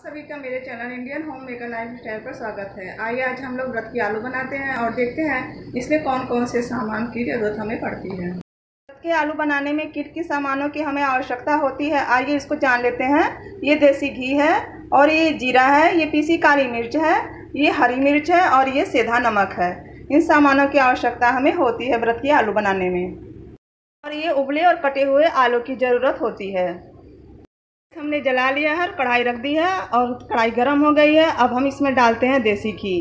सभी का मेरे channel Indian home maker lifestyle पर स्वागत है। आइए आज हम लोग व्रत की आलू बनाते हैं और देखते हैं इसमें कौन कौन से सामान की जरूरत हमें पड़ती है। व्रत के आलू बनाने में किट की सामानों की हमें आवश्यकता होती है। आइए इसको जान लेते हैं। ये देसी घी है और ये जीरा है, ये पीसी काली मिर्च है, ये हरी मिर्च है और ये सेंधा नमक है। इन सामानों की आवश्यकता हमें होती है व्रत की आलू बनाने में। और ये उबले और कटे हुए आलू की ज़रूरत होती है। हमने जला लिया है, कढ़ाई रख दी है और कढ़ाई गर्म हो गई है। अब हम इसमें डालते हैं देसी घी।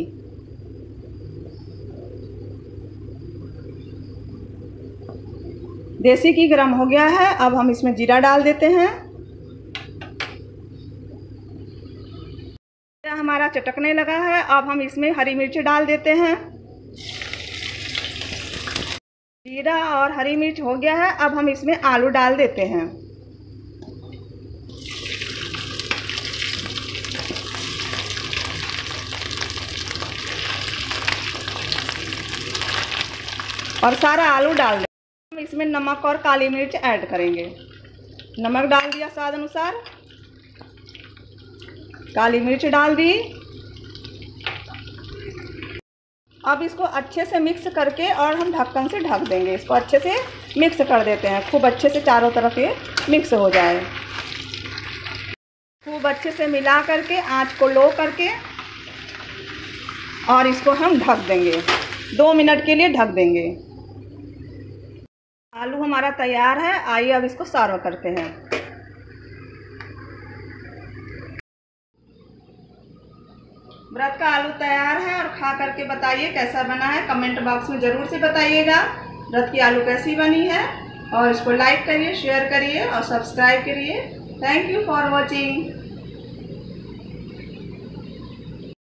देसी घी गर्म हो गया है। अब हम इसमें जीरा डाल देते हैं। जीरा हमारा चटकने लगा है। अब हम इसमें हरी मिर्च डाल देते हैं। जीरा और हरी मिर्च हो गया है। अब हम इसमें आलू डाल देते हैं। और सारा आलू डाल दें। हम इसमें नमक और काली मिर्च ऐड करेंगे। नमक डाल दिया स्वाद अनुसार, काली मिर्च डाल दी। अब इसको अच्छे से मिक्स करके और हम ढक्कन से ढक देंगे। इसको अच्छे से मिक्स कर देते हैं, खूब अच्छे से चारों तरफ ये मिक्स हो जाए। खूब अच्छे से मिला करके आंच को लो करके और इसको हम ढक देंगे। 2 मिनट के लिए ढक देंगे। आलू हमारा तैयार है। आइए अब इसको सर्व करते हैं। व्रत का आलू तैयार है और खा करके बताइए कैसा बना है। कमेंट बॉक्स में ज़रूर से बताइएगा व्रत की आलू कैसी बनी है। और इसको लाइक करिए, शेयर करिए और सब्सक्राइब करिए। Thank you for watching.